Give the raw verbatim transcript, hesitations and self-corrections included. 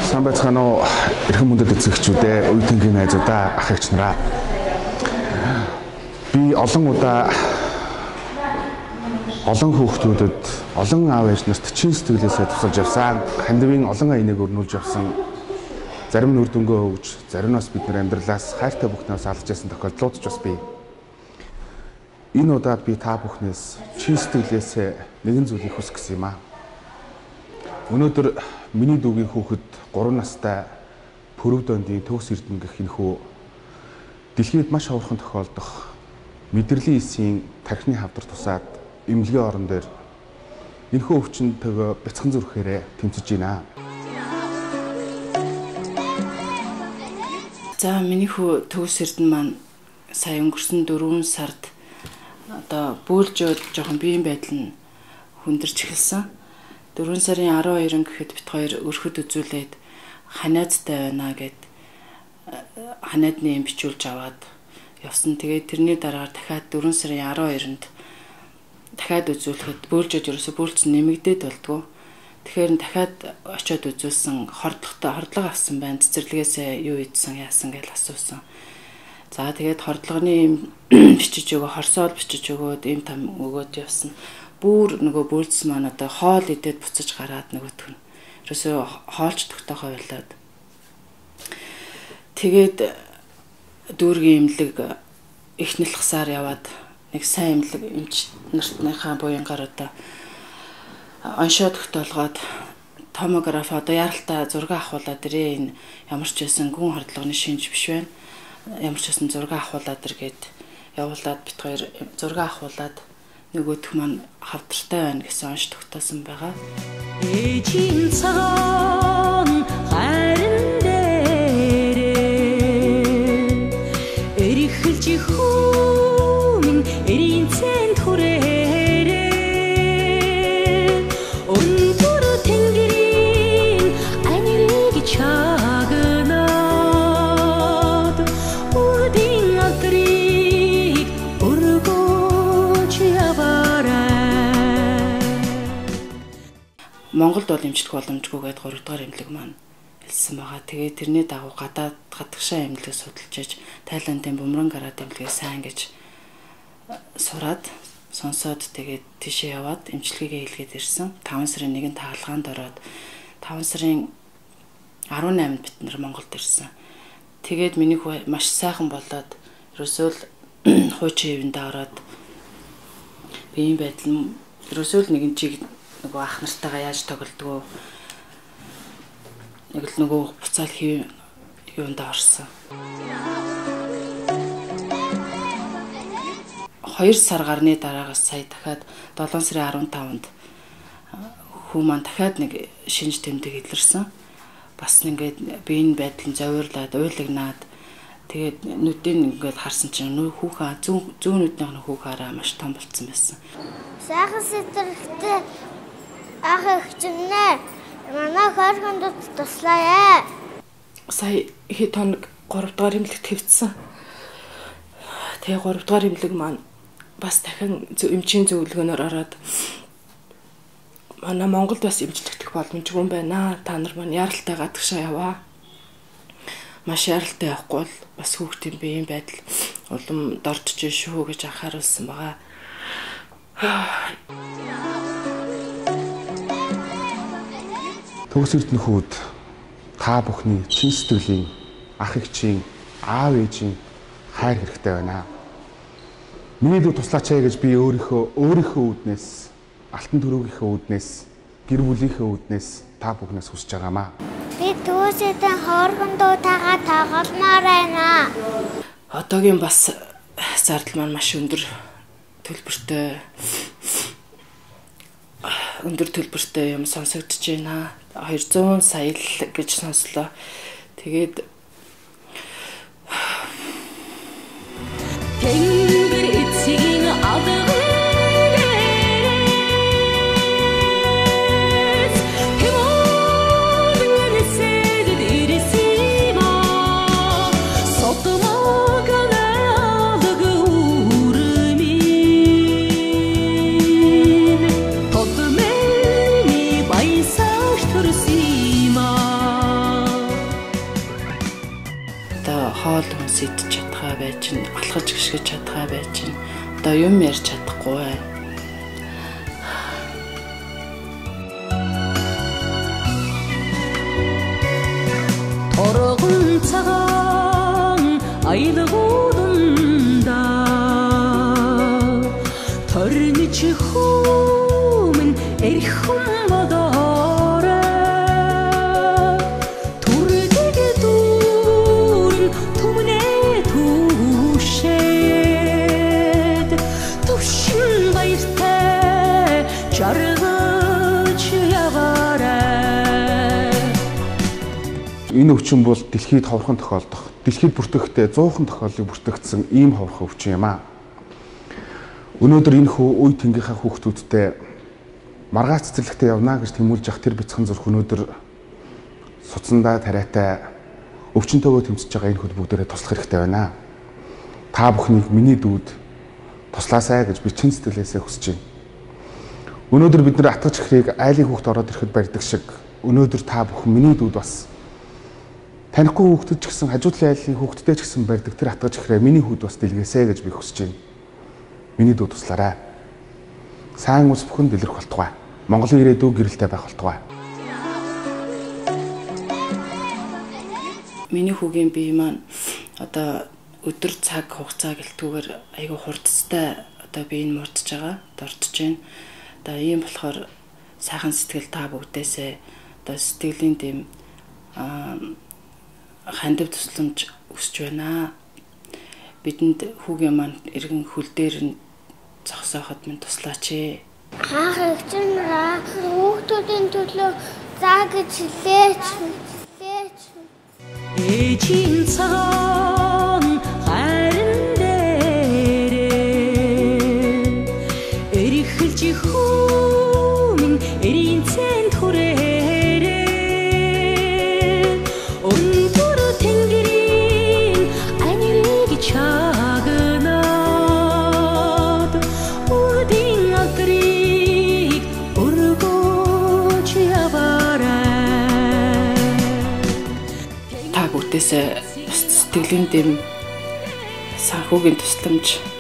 Сайн байцгаана уу эрхэм мөндөд эзэгчүүдээ, үе тэнгийн найзуудаа, ах эгч нараа. Би олон удаа олон хүүхдүүдэд, олон аав ээж нарт чин сэтгэлээсээ тусалж явсан, хандивын олон аяныг өрнүүлж явсан, зарим нь үр дүнгөө өгж, зарим нь бас бидний амьдралаас хайртай бүхнээс алж ясан тохиолдлууд ч бас бий. Энэ удаад би та бүхнээс чин сэтгэлээсээ нэгэн зүйлийг хүсэх гэсэн юм аа. Өнөөдөр миний дүүгийн хүүхэд гурван настай Пүрэв Дондын Төгс Эрдэнэ гэх энэхүү дэлхийд маш ховорхон тохиолдох мэдрэлийн эсийн тархины хавдар тусаад эмнэлгийн орон дээр энэхүү өвчнөд бяцхан зүрхээрээ тэмцэж байна. За миний хүү Төгс Эрдэнэ маань сая өнгөрсөн дөрвөн сард одоо бөөлжөөд жоохон биеийн байдал нь хүндэрч эхэлсэн. дөрвөн сарын арван хоёрын гэхэд бит хоёр өрхөд үзүүлээд ханиадтай байна гэд ханиадны юм бичүүлж аваад явсан. Тэгээд тэрний дараагаар дахиад дөрвөн сарын арван хоёрнд дахиад үзүүлэхэд бөөлжөөд ерөөсө бөөлцөн нэмэгдээд болдгоо. Тэгэхээр дахиад очиод үзүүлсэн, хордлоготой хордлого авсан байна. Цэцэрлэгээсээ юу ийдсэн, яасан гэж асуусан. За тэгээд хордлогоны юм бичиж өгөө, хорсоол бичиж өгөөд им там өгөөд явсан. Бүр нөгөө бөөлцс маань одоо хоол идээд буцаж гараад нөгөөх нь ерөөсөө хоолч тогтоохоо байлаад тэгээд дүүргийн имлэг ихнэл хасаар яваад нэг сайн имлэг эмч нартныхаа буянгаар одоо оншоо тогтоолгоод томограф одоо яралтай зураг авахуулаад ирээ, энэ ямар ч байсан гүн хордлогоны шинж биш байна, ямар ч байсан зураг авахуулаад ир гээд явуулаад бит хоёр зураг авахуулаад нөгөөх маань хавдартай байна гэсэн онш тогтоосон байгаа. Ээжийн цагаан хайран дээрээ эрхэлж хүн эрийн цэнд хүрээрээ өндөр тэнгэрийн анирыг чагнаад үрдийн алдрыг өргөөж Монголд бол эмчлэх боломжгүй гээд гурав дахь эмнэлэг маань хэлсэн байгаа. Тэгээд тэрний дагуу гадаад гадагшаа эмнэлэг судалж, Тайландын Бумран гараад эмнэлгээ сайн гэж сураад, сонсоод тэгээд тийшээ яваад эмчилгээгээ хийлгээд ирсэн. таван сарын нэгэн таалгаанд ороод таван сарын арван найманд бид нар Монголд ирсэн. Тэгээд миний хүү маш сайхан болоод ерөөсөө л хуучин хэвэндээ ороод биеийн байдал нь ерөөсөө л нэгэн чиг нөгөө ах нартайгаа яаж тоглодгоо нэг л нөгөө буцаал хий юунд орсон. хоёр сар гарны дараагаас сая дахиад долоон сарын арван таванд хүү маань дахиад нэг шинж тэмдэг илэрсэн. Бас ингээд биеийн байдал нь зовирлаад, уйлагнаад тэгээд нүдийн ингээд харсан чинь нүү хүүхэн зүүн зүүн нүднийх хүүхаараа маш том болцсон байсан. Сайхан сэтгэлтэй ах эгчнээ манай хорхонд туслаа. Сая хэд хоног гурав дахь эмнэлэгт хэвцсэн. Тэгээ гурав дахь эмнэлэг маань бас дахин эмчийн зөвлөгөөнөөр ороод манай Монголд бас эмчлэгдэх боломжгүй юм байна. Та нар маань яралтай гадагшаа яваа. Маш яралтай явахгүй бол бас хүүхдийн биеийн байдал улам дордож шүү гэж анхааруулсан байгаа. Төгс Эрдэнэ хүүд та бүхний чин сэтгэлийн, ах эгчийн, аав ээжийн хайр хэрэгтэй байна. Миний дүү туслаач ээ гэж би өөрийнхөө өөрийнхөө үүднээс, алтан төрөөгийнхөө үүднээс, гэр бүлийнхээ үүднээс та бүхнээс хүсэж байгаамаа. Би Төгс Эрдэнэ хоргондоотойгоо тогломоор байна. Одоогийн бас зардал маань маш өндөр төлбөртэй өндөр төлбөртэй юм сонсогдож байна. хоёр зуун сая л гэж сонслоо. Тэгээд тэнгэр эцгийн адгаас хэмээн нэсэд ирсэма сотмог наалг үрмийн тодмэми баясаж төрсима ятгаа байж чинь. Одоо юм ярьж чадахгүй байна. Торгон цагаан айлгууданда торнич хүмүн эрхэм бодорой түрдэг дүүрэн түмнэ түшээд төвшин баяртай жаргаж яваарай. Энэ өвчин бол дэлхийд ховхон тохиолдох, дэлхийд бүртгэхдээ зуухан тохиолдлыг бүртгэгдсэн ийм ховхон өвчин юм аа. Өнөөдөр энэ хүү үе тэнгийнхаа хүүхдүүдтэй маргааш цэцэрлэгтээ явна гэж тэмүүлж явах тэр бяцхан зүрх өнөөдөр суцсандаа тариатай өвчнөтэйгөө тэмцэж байгаа энэ хүүд бүгдээрээ туслах хэрэгтэй байна. Та бүхнийг миний дүүд туслаасай гэж би чин сэтгэлээсээ хүсэж байна. Өнөөдөр бид нар атгаж ихрийг айлын хүүхд ороод ирэхэд барьдаг шиг өнөөдөр та бүхэн миний дүүд бас танихгүй хүүхдэд ч гэсэн хажуу талын айлын хүүхдтэй ч гэсэн барьдаг тэр атгаж ихрээ миний хүүд бас дэлгээсэй гэж би хүсэж байна. Миний дүү туслаарай. Сайн ус бүхэн дэлгэрэх болтугай. Монголын ирээдүй гэрэлтэй байх болтугай. Миний хүүгийн бие маань одоо өдөр цаг хугацаа гэлтгүүгээр айгүй хурдтай одоо бие нь мурдж байгаа, дордж байна. Одоо ийм болохоор сайхан сэтгэл та бүгдээсээ одоо сэтгэлийн дэм хандив тусламж өсч байна. Бидэнд хүүгийн маань эргэн хөл дээр нь зогсооход минь туслаач ээ. Хаах эгчэн хүүхдүүдийн төлөө заа гэж хэлээч. Хэлээч. Ээжийн цагаан харин дээрээ эрхэлж хүмүн эрийн цэн түрээрээ өндөр тэнгэрийн анирыг чагнаад үрдийн агрыг өргөж яваарай. Та бүгдээсээ сэтгэлийн дэм санхүүгийн тусламж